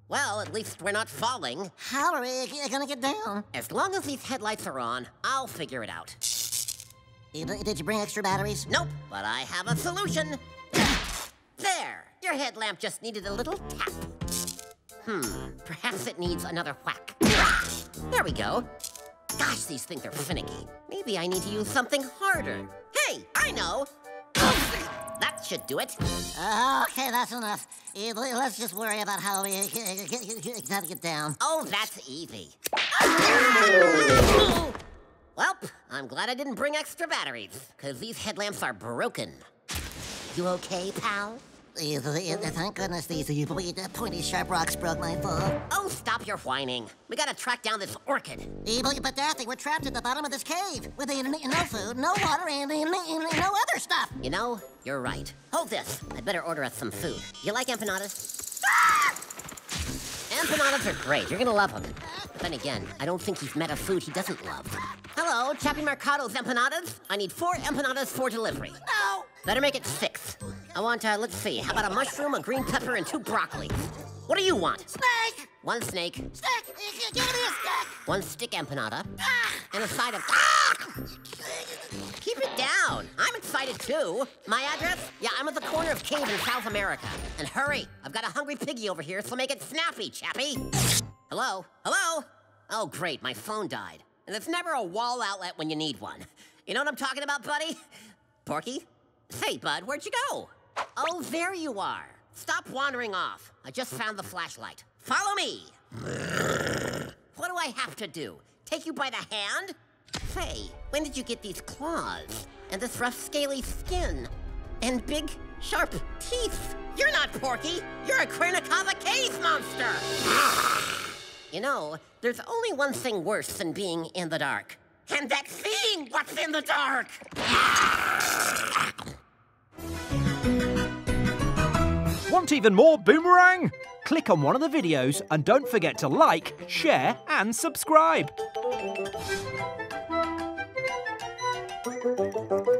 Well, at least we're not falling. How are we gonna get down? As long as these headlights are on, I'll figure it out. Did you bring extra batteries? Nope, but I have a solution. There! Your headlamp just needed a little tap. Perhaps it needs another whack. There we go. Gosh, these things are finicky. Maybe I need to use something harder. Hey, I know! That should do it. Okay, that's enough. Let's just worry about how we gotta get down. Oh, that's easy. Well, I'm glad I didn't bring extra batteries, because these headlamps are broken. You okay, pal? Thank goodness these pointy, sharp rocks broke my fall. Oh, stop your whining. We gotta track down this orchid. But Daffy, we're trapped at the bottom of this cave with no food, no water, and no other stuff. You know, you're right. Hold this. I'd better order us some food. You like empanadas? Empanadas are great. You're gonna love them. But then again, I don't think he's met a food he doesn't love. Hello, Chappie Mercado's empanadas. I need 4 empanadas for delivery. No! Better make it 6. I want, let's see, how about a mushroom, a green pepper, and 2 broccoli? What do you want? Snake! 1 snake. Stick! Give me a stick! 1 stick empanada. And a side of... Keep it down. I'm excited, too. My address? Yeah, I'm at the corner of Cave in South America. And hurry, I've got a hungry piggy over here, so make it snappy, Chappie. Hello? Hello? Oh, great, my phone died. And there's never a wall outlet when you need one. You know what I'm talking about, buddy? Porky? Hey, bud, where'd you go? Oh, there you are. Stop wandering off. I just found the flashlight. Follow me. What do I have to do? Take you by the hand? Hey, when did you get these claws? And this rough, scaly skin? And big, sharp teeth? You're not Porky. You're a Kranakava cave monster. You know, there's only one thing worse than being in the dark. And that's seeing what's in the dark! Want even more Boomerang? Click on one of the videos and don't forget to like, share and subscribe.